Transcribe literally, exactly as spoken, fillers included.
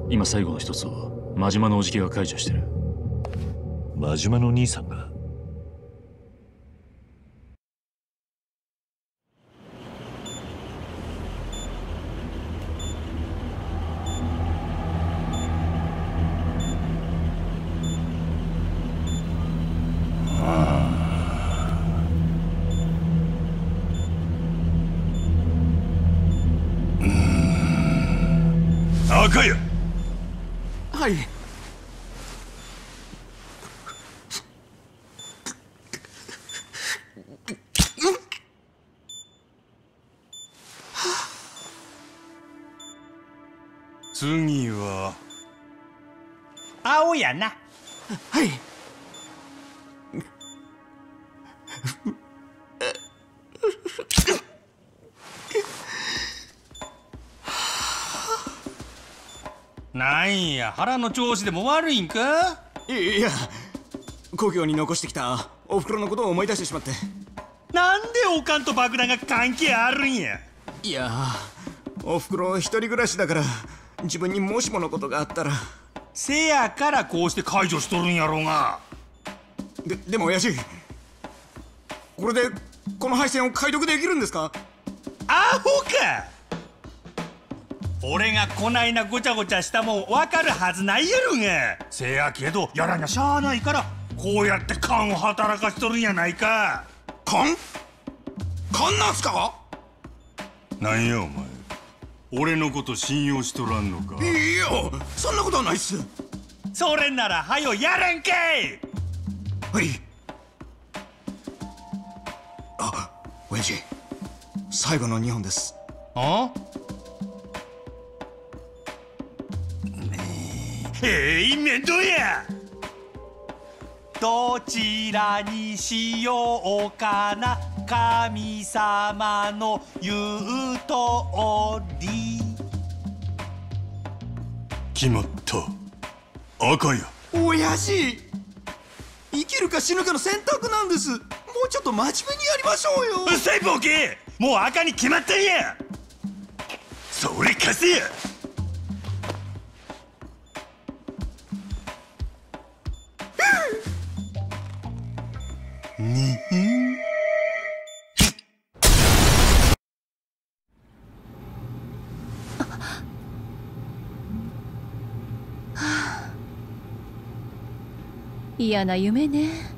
今最後の一つを真島のおじきが解除してる。 真島の兄さんが。 赤谷。 はい。 次は青やな。 はい。 なんや、腹の調子でも悪いんか？ いや、故郷に残してきたおふくろのことを思い出してしまって。 なんでおかんと爆弾が関係あるんや？ いや、おふくろ一人暮らしだから、自分にもしものことがあったら。 せやからこうして解除しとるんやろうが。 で、でも親父、これでこの配線を解読できるんですか？ アホか！俺がこないなごちゃごちゃしたもん分かるはずないやろが。せやけどやらにゃしゃあないからこうやって勘を働かしとるんやないか。 勘？勘なんすか？ なんやお前、俺のこと信用しとらんのか？ いや、そんなことはないっす。 それならはよやらんけい。 はい。あ、親父、最後のにほんです。 あ？ええ、面倒や。どちらにしようかな、神様の言うとおり。決まった。赤や。 親父、生きるか死ぬかの選択なんです。もうちょっと真面目にやりましょうよ。 うっさいボケ、もう赤に決まったんや。それ貸せや。に嫌な夢ね。